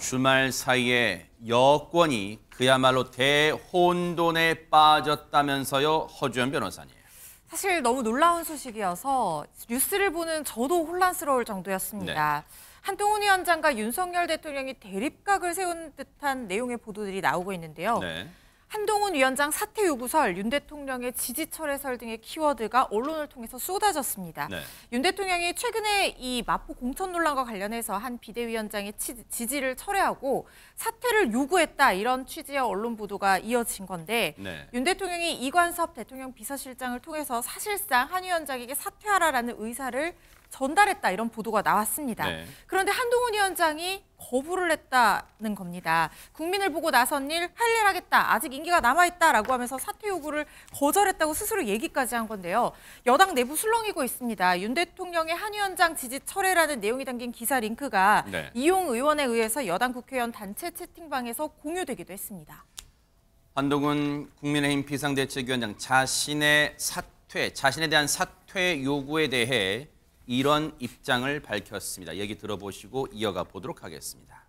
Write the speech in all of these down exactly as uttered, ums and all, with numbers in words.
주말 사이에 여권이 그야말로 대혼돈에 빠졌다면서요, 허주연 변호사님. 사실 너무 놀라운 소식이어서 뉴스를 보는 저도 혼란스러울 정도였습니다. 네. 한동훈 위원장과 윤석열 대통령이 대립각을 세운 듯한 내용의 보도들이 나오고 있는데요. 네. 한동훈 위원장 사퇴 요구설, 윤 대통령의 지지철회설 등의 키워드가 언론을 통해서 쏟아졌습니다. 네. 윤 대통령이 최근에 이 마포 공천 논란과 관련해서 한 비대위원장의 지지를 철회하고 사퇴를 요구했다, 이런 취지의 언론 보도가 이어진 건데 네. 윤 대통령이 이관섭 대통령 비서실장을 통해서 사실상 한 위원장에게 사퇴하라라는 의사를 전달했다, 이런 보도가 나왔습니다. 네. 그런데 한동훈 위원장이 거부를 했다는 겁니다. 국민을 보고 나선 일, 할 일 하겠다, 아직 임기가 남아있다라고 하면서 사퇴 요구를 거절했다고 스스로 얘기까지 한 건데요. 여당 내부 술렁이고 있습니다. 윤 대통령의 한 위원장 지지 철회라는 내용이 담긴 기사 링크가 네. 이용 의원에 의해서 여당 국회의원 단체 채팅방에서 공유되기도 했습니다. 한동훈 국민의힘 비상대책위원장 자신의 사퇴, 자신에 대한 사퇴 요구에 대해 이런 입장을 밝혔습니다. 얘기 들어보시고 이어가 보도록 하겠습니다.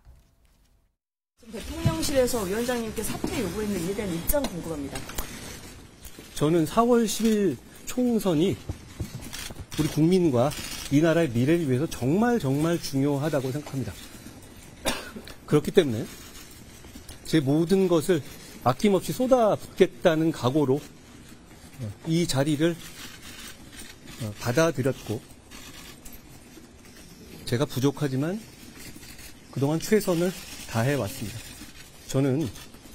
대통령실에서 위원장님께 사퇴 요구했는 이에 대한 입장 궁금합니다. 저는 사월 십일 총선이 우리 국민과 이 나라의 미래를 위해서 정말 정말 중요하다고 생각합니다. 그렇기 때문에 제 모든 것을 아낌없이 쏟아붓겠다는 각오로 이 자리를 받아들였고, 제가 부족하지만 그동안 최선을 다해왔습니다. 저는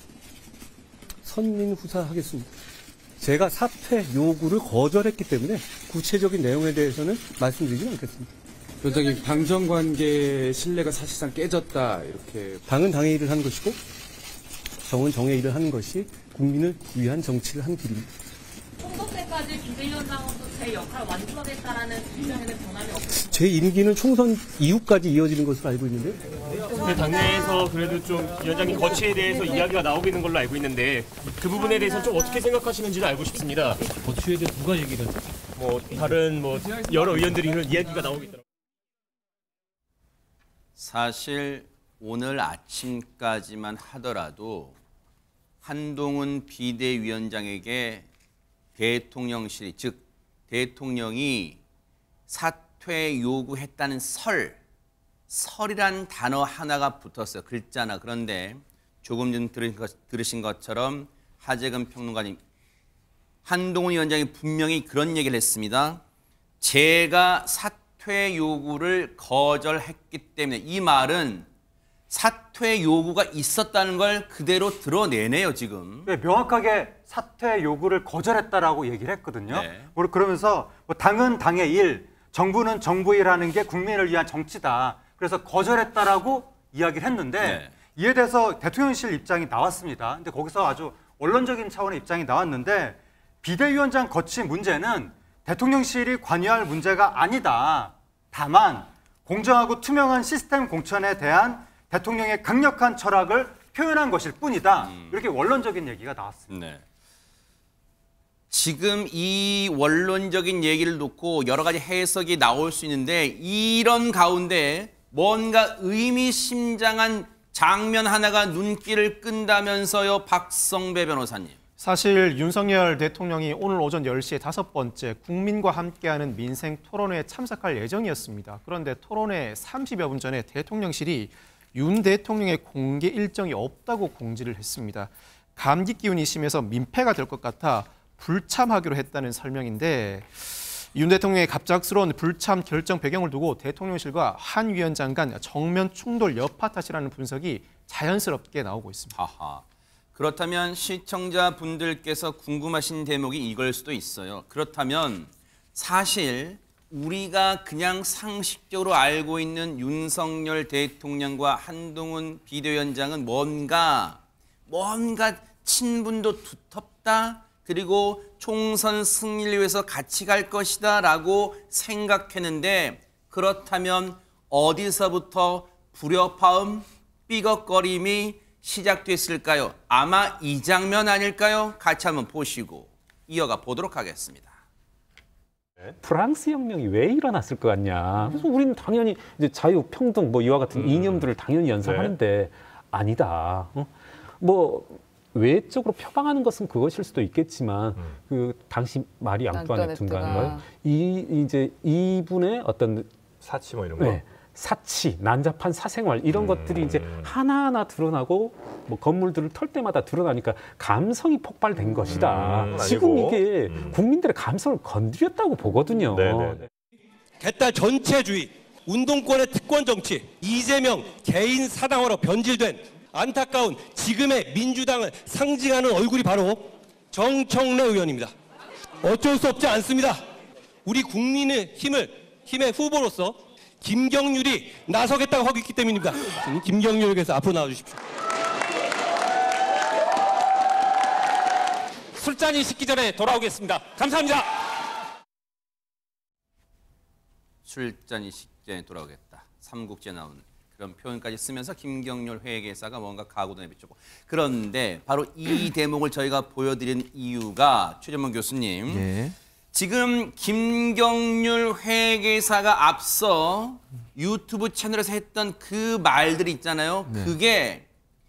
선민후사하겠습니다. 제가 사퇴 요구를 거절했기 때문에 구체적인 내용에 대해서는 말씀드리지 않겠습니다. 위원장님, 당정관계 신뢰가 사실상 깨졌다, 이렇게. 당은 당의 일을 하는 것이고 정은 정의 일을 하는 것이 국민을 위한 정치를 하는 길입니다. 총선 때까지 비대위원장으로서 제 역할을 완수하겠다라는 입장에는 변함이 없습니다. 제 임기는 총선 이후까지 이어지는 것으로 알고 있는데. 근데 당내에서 그래도 좀 위원장님 거취에 대해서 이야기가 나오고 있는 걸로 알고 있는데 그 부분에 대해서 좀 어떻게 생각하시는지를 알고 싶습니다. 거취에 대해 누가 얘기를 했죠? 뭐 다른 뭐 여러 의원들이 이런 이야기가 나오고 있더라고요. 사실 오늘 아침까지만 하더라도 한동훈 비대위원장에게 대통령실이, 즉 대통령이 사퇴 요구했다는 설, 설이란 단어 하나가 붙었어요. 글자나. 그런데 조금 전 들으신, 것, 들으신 것처럼 하재근 평론가님, 한동훈 위원장이 분명히 그런 얘기를 했습니다. 제가 사퇴 요구를 거절했기 때문에, 이 말은 사퇴 요구가 있었다는 걸 그대로 드러내네요, 지금. 네, 명확하게 사퇴 요구를 거절했다라고 얘기를 했거든요. 네. 그러면서 뭐 당은 당의 일, 정부는 정부의 일하는 게 국민을 위한 정치다. 그래서 거절했다라고 이야기를 했는데 네. 이에 대해서 대통령실 입장이 나왔습니다. 근데 거기서 아주 원론적인 차원의 입장이 나왔는데, 비대위원장 거취 문제는 대통령실이 관여할 문제가 아니다. 다만 공정하고 투명한 시스템 공천에 대한 대통령의 강력한 철학을 표현한 것일 뿐이다. 음. 이렇게 원론적인 얘기가 나왔습니다. 네. 지금 이 원론적인 얘기를 놓고 여러 가지 해석이 나올 수 있는데, 이런 가운데 뭔가 의미심장한 장면 하나가 눈길을 끈다면서요, 박성배 변호사님. 사실 윤석열 대통령이 오늘 오전 열 시에 다섯 번째 국민과 함께하는 민생 토론회에 참석할 예정이었습니다. 그런데 토론회 삼십여 분 전에 대통령실이 윤 대통령의 공개 일정이 없다고 공지를 했습니다. 감기 기운이 심해서 민폐가 될 것 같아 불참하기로 했다는 설명인데, 윤 대통령의 갑작스러운 불참 결정 배경을 두고 대통령실과 한 위원장 간 정면 충돌 여파 탓이라는 분석이 자연스럽게 나오고 있습니다. 아하. 그렇다면 시청자분들께서 궁금하신 대목이 이걸 수도 있어요. 그렇다면 사실 우리가 그냥 상식적으로 알고 있는 윤석열 대통령과 한동훈 비대위원장은 뭔가 뭔가 친분도 두텁다, 그리고 총선 승리를 위해서 같이 갈 것이다 라고 생각했는데, 그렇다면 어디서부터 불협화음, 삐걱거림이 시작됐을까요? 아마 이 장면 아닐까요? 같이 한번 보시고 이어가 보도록 하겠습니다. 프랑스 혁명이 왜 일어났을 것 같냐. 그래서 우리는 당연히 이제 자유, 평등 뭐 이와 같은 음. 이념들을 당연히 연상하는데 네. 아니다. 어? 뭐 외적으로 표방하는 것은 그것일 수도 있겠지만 음. 그 당시 마리 앙뚜아네트인가 이 이제 이분의 어떤 사치 뭐 이런 거. 네. 사치, 난잡한 사생활 이런 음. 것들이 이제 하나하나 드러나고 뭐 건물들을 털 때마다 드러나니까 감성이 폭발된 것이다. 음, 지금 아니고. 이게 음. 국민들의 감성을 건드렸다고 보거든요. 네네. 개딸 전체주의, 운동권의 특권 정치, 이재명 개인 사당화로 변질된 안타까운 지금의 민주당을 상징하는 얼굴이 바로 정청래 의원입니다. 어쩔 수 없지 않습니다. 우리 국민의 힘을, 힘의 후보로서 김경률이 나서겠다고 하고 있기 때문입니다. 김경률에게서 앞으로 나와주십시오. 술잔이 식기 전에 돌아오겠습니다. 감사합니다. 술잔이 식기 전에 돌아오겠다. 삼국지에 나오는 그런 표현까지 쓰면서 김경률 회계사가 뭔가 각오도 내비쳤고. 그런데 바로 이 대목을 저희가 보여드린 이유가 최재문 교수님. 네. 지금 김경률 회계사가 앞서 유튜브 채널에서 했던 그 말들이 있잖아요. 네. 그게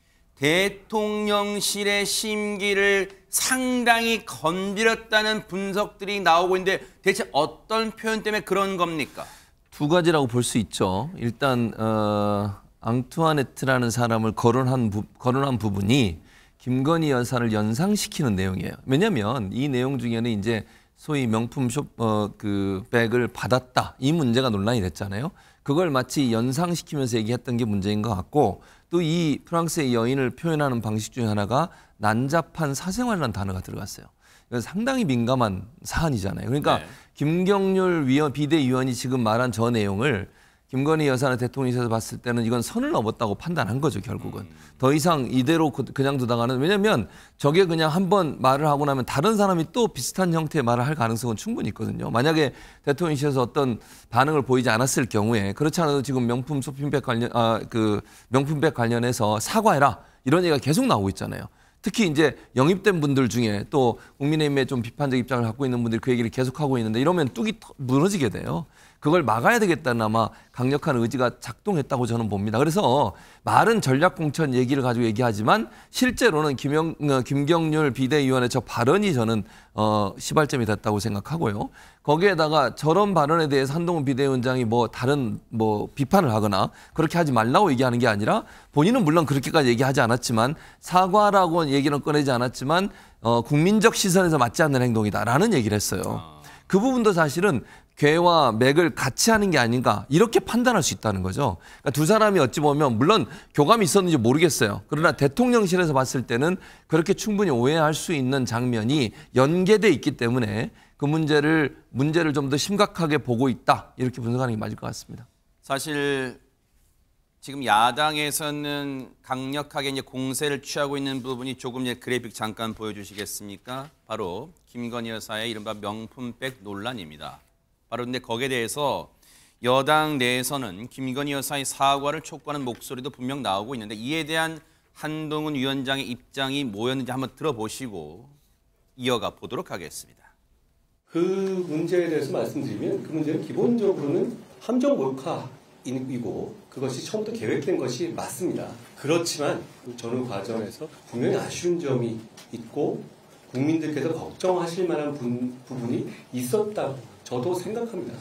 대통령실의 심기를 상당히 건드렸다는 분석들이 나오고 있는데 대체 어떤 표현 때문에 그런 겁니까? 두 가지라고 볼 수 있죠. 일단 어, 앙투아네트라는 사람을 거론한, 부, 거론한 부분이 김건희 여사를 연상시키는 내용이에요. 왜냐하면 이 내용 중에는 이제 소위 명품 쇼, 어, 그 백을 받았다. 이 문제가 논란이 됐잖아요. 그걸 마치 연상시키면서 얘기했던 게 문제인 것 같고 또 이 프랑스의 여인을 표현하는 방식 중에 하나가 난잡한 사생활이라는 단어가 들어갔어요. 이건 상당히 민감한 사안이잖아요. 그러니까 네. 김경률 위원, 비대위원이 지금 말한 저 내용을 김건희 여사는 대통령실에서 봤을 때는 이건 선을 넘었다고 판단한 거죠, 결국은. 음. 더 이상 이대로 그냥 두다가는, 왜냐면 저게 그냥 한번 말을 하고 나면 다른 사람이 또 비슷한 형태의 말을 할 가능성은 충분히 있거든요. 만약에 대통령실에서 어떤 반응을 보이지 않았을 경우에, 그렇지 않아도 지금 명품 쇼핑백 관련, 아, 그 명품백 관련해서 사과해라. 이런 얘기가 계속 나오고 있잖아요. 특히 이제 영입된 분들 중에 또 국민의힘에 좀 비판적 입장을 갖고 있는 분들이 그 얘기를 계속하고 있는데 이러면 뚝이 무너지게 돼요. 그걸 막아야 되겠다는 아마 강력한 의지가 작동했다고 저는 봅니다. 그래서 말은 전략공천 얘기를 가지고 얘기하지만 실제로는 김영, 김경률 비대위원의 저 발언이 저는 어, 시발점이 됐다고 생각하고요. 거기에다가 저런 발언에 대해서 한동훈 비대위원장이 뭐 다른 뭐 비판을 하거나 그렇게 하지 말라고 얘기하는 게 아니라 본인은 물론 그렇게까지 얘기하지 않았지만 사과라고 얘기는 꺼내지 않았지만 어, 국민적 시선에서 맞지 않는 행동이다라는 얘기를 했어요. 그 부분도 사실은 괴와 맥을 같이 하는 게 아닌가 이렇게 판단할 수 있다는 거죠. 그러니까 두 사람이 어찌 보면 물론 교감이 있었는지 모르겠어요. 그러나 대통령실에서 봤을 때는 그렇게 충분히 오해할 수 있는 장면이 연계돼 있기 때문에 그 문제를 문제를 좀 더 심각하게 보고 있다 이렇게 분석하는 게 맞을 것 같습니다. 사실 지금 야당에서는 강력하게 이제 공세를 취하고 있는 부분이 조금 이제 그래픽 잠깐 보여주시겠습니까? 바로 김건희 여사의 이른바 명품백 논란입니다. 바로 근데 거기에 대해서 여당 내에서는 김건희 여사의 사과를 촉구하는 목소리도 분명 나오고 있는데 이에 대한 한동훈 위원장의 입장이 뭐였는지 한번 들어보시고 이어가 보도록 하겠습니다. 그 문제에 대해서 말씀드리면 그 문제는 기본적으로는 함정 몰카이고 그것이 처음부터 계획된 것이 맞습니다. 그렇지만 저는 과정에서 분명히 아쉬운 점이 있고 국민들께서 걱정하실 만한 분, 부분이 있었다고 저도 생각합니다.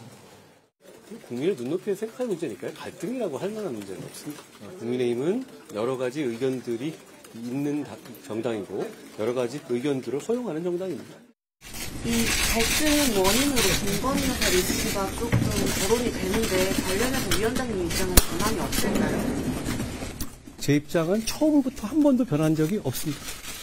국민의 눈높이에 생각할 문제니까요. 갈등이라고 할 만한 문제는 없습니다. 국민의힘은 여러 가지 의견들이 있는 정당이고 여러 가지 의견들을 허용하는 정당입니다. 이 갈등 원인으로 김건희 여사 리스트가 조금 거론이 되는데 관련해서 위원장님 입장은 변함이 없을까요? 제 입장은 처음부터 한 번도 변한 적이 없습니다.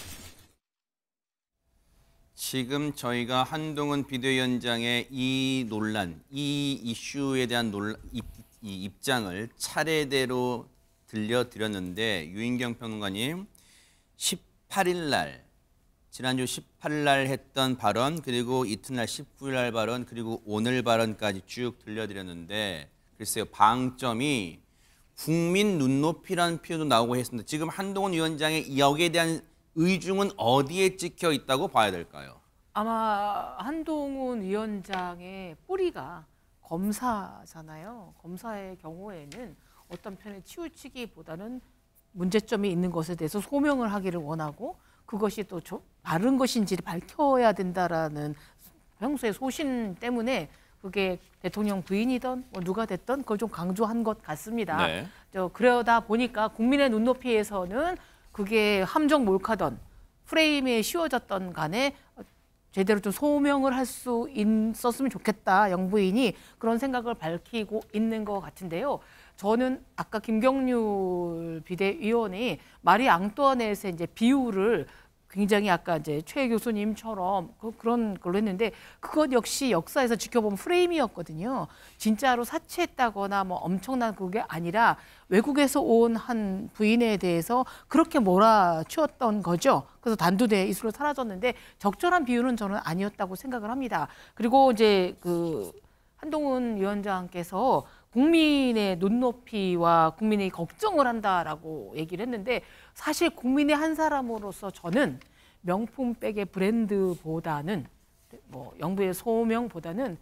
지금 저희가 한동훈 비대위원장의 이 논란, 이 이슈에 대한 논란, 이, 이 입장을 차례대로 들려드렸는데 유인경 평론가님 십팔 일 날, 지난주 십팔 일 날 했던 발언, 그리고 이튿날 십구 일 날 발언, 그리고 오늘 발언까지 쭉 들려드렸는데 글쎄요, 방점이 국민 눈높이라는 표현도 나오고 했습니다. 지금 한동훈 위원장의 여기에 대한 의중은 어디에 찍혀 있다고 봐야 될까요? 아마 한동훈 위원장의 뿌리가 검사잖아요. 검사의 경우에는 어떤 편에 치우치기보다는 문제점이 있는 것에 대해서 소명을 하기를 원하고 그것이 또 바른 것인지를 밝혀야 된다라는 평소의 소신 때문에 그게 대통령 부인이든 뭐 누가 됐든 그걸 좀 강조한 것 같습니다. 네. 저 그러다 보니까 국민의 눈높이에서는 그게 함정 몰카던 프레임에 씌워졌던 간에 제대로 좀 소명을 할 수 있었으면 좋겠다. 영부인이 그런 생각을 밝히고 있는 것 같은데요. 저는 아까 김경률 비대위원이 마리 앙뚜아넷의 이제 비유를 굉장히 아까 이제 최 교수님처럼 그, 그런 걸로 했는데 그것 역시 역사에서 지켜본 프레임이었거든요. 진짜로 사치했다거나 뭐 엄청난 그게 아니라 외국에서 온 한 부인에 대해서 그렇게 몰아치웠던 거죠. 그래서 단두대 이슬로 사라졌는데 적절한 비유는 저는 아니었다고 생각을 합니다. 그리고 이제 그 한동훈 위원장께서 국민의 눈높이와 국민의 걱정을 한다라고 얘기를 했는데 사실 국민의 한 사람으로서 저는 명품백의 브랜드보다는 뭐 영부의 소명보다는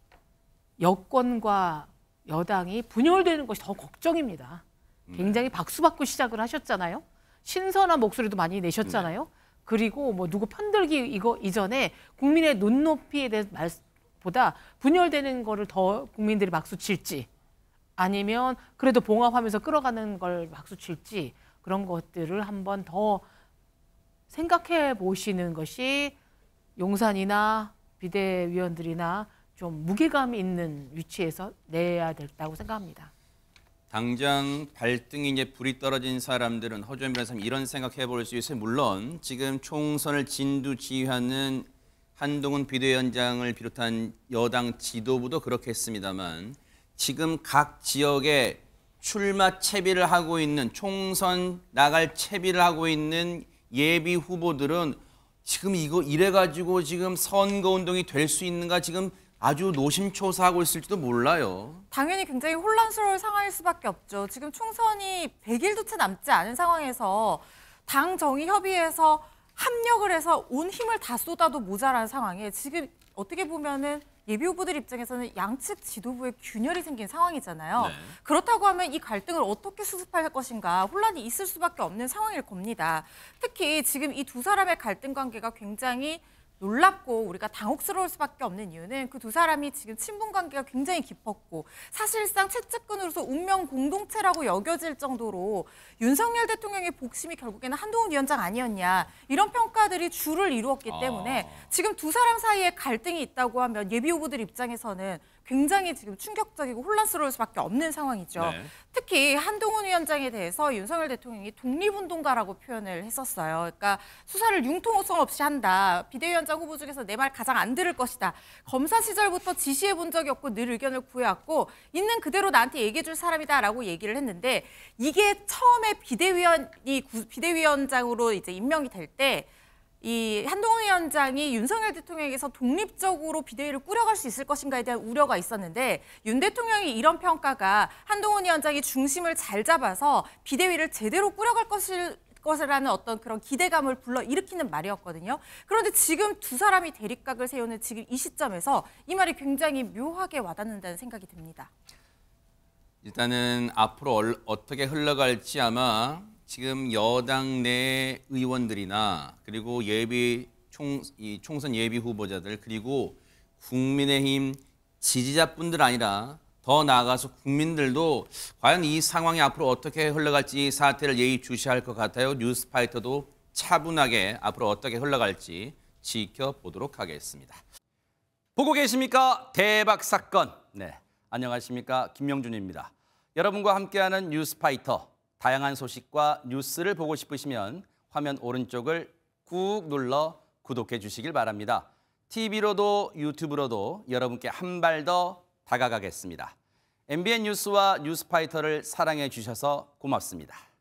여권과 여당이 분열되는 것이 더 걱정입니다. 굉장히 박수받고 시작을 하셨잖아요. 신선한 목소리도 많이 내셨잖아요. 그리고 뭐 누구 편들기 이거 이전에 국민의 눈높이에 대해서 말보다 분열되는 거를 더 국민들이 박수 칠지 아니면 그래도 봉합하면서 끌어가는 걸 박수 칠지 그런 것들을 한번 더 생각해 보시는 것이 용산이나 비대위원들이나 좀 무게감 있는 위치에서 내야 된다고 생각합니다. 당장 발등에 이제 불이 떨어진 사람들은 허주연 변호사님 이런 생각해 볼 수 있어요. 물론 지금 총선을 진두지휘하는 한동훈 비대위원장을 비롯한 여당 지도부도 그렇게 했습니다만 지금 각 지역에 출마 채비를 하고 있는 총선 나갈 채비를 하고 있는 예비 후보들은 지금 이거 이래가지고 지금 선거운동이 될 수 있는가 지금 아주 노심초사하고 있을지도 몰라요. 당연히 굉장히 혼란스러울 상황일 수밖에 없죠. 지금 총선이 백 일도 채 남지 않은 상황에서 당 정의 협의회에서 합력을 해서 온 힘을 다 쏟아도 모자란 상황에 지금 어떻게 보면은 예비 후보들 입장에서는 양측 지도부의 균열이 생긴 상황이잖아요. 네. 그렇다고 하면 이 갈등을 어떻게 수습할 것인가 혼란이 있을 수밖에 없는 상황일 겁니다. 특히 지금 이 두 사람의 갈등 관계가 굉장히 놀랍고 우리가 당혹스러울 수밖에 없는 이유는 그 두 사람이 지금 친분 관계가 굉장히 깊었고 사실상 최측근으로서 운명 공동체라고 여겨질 정도로 윤석열 대통령의 복심이 결국에는 한동훈 위원장 아니었냐 이런 평가들이 주를 이루었기 때문에 아. 지금 두 사람 사이에 갈등이 있다고 하면 예비 후보들 입장에서는 굉장히 지금 충격적이고 혼란스러울 수밖에 없는 상황이죠. 네. 특히 한동훈 위원장에 대해서 윤석열 대통령이 독립운동가라고 표현을 했었어요. 그러니까 수사를 융통성 없이 한다. 비대위원장 후보 중에서 내 말 가장 안 들을 것이다. 검사 시절부터 지시해 본 적이 없고 늘 의견을 구해왔고 있는 그대로 나한테 얘기해 줄 사람이다라고 얘기를 했는데 이게 처음에 비대위원이 비대위원장으로 이제 임명이 될 때 이 한동훈 위원장이 윤석열 대통령에게서 독립적으로 비대위를 꾸려갈 수 있을 것인가에 대한 우려가 있었는데 윤 대통령이 이런 평가가 한동훈 위원장이 중심을 잘 잡아서 비대위를 제대로 꾸려갈 것을 것이라는 어떤 그런 기대감을 불러일으키는 말이었거든요. 그런데 지금 두 사람이 대립각을 세우는 지금 이 시점에서 이 말이 굉장히 묘하게 와닿는다는 생각이 듭니다. 일단은 앞으로 어떻게 흘러갈지 아마 지금 여당 내 의원들이나 그리고 예비 총, 이 총선 예비 후보자들 그리고 국민의힘 지지자뿐들 아니라 더 나아가서 국민들도 과연 이 상황이 앞으로 어떻게 흘러갈지 사태를 예의주시할 것 같아요. 뉴스파이터도 차분하게 앞으로 어떻게 흘러갈지 지켜보도록 하겠습니다. 보고 계십니까? 대박 사건. 네, 안녕하십니까? 김명준입니다. 여러분과 함께하는 뉴스파이터. 다양한 소식과 뉴스를 보고 싶으시면 화면 오른쪽을 꾹 눌러 구독해 주시길 바랍니다. 티비로도 유튜브로도 여러분께 한 발 더 다가가겠습니다. 엠비엔 뉴스와 뉴스파이터를 사랑해 주셔서 고맙습니다.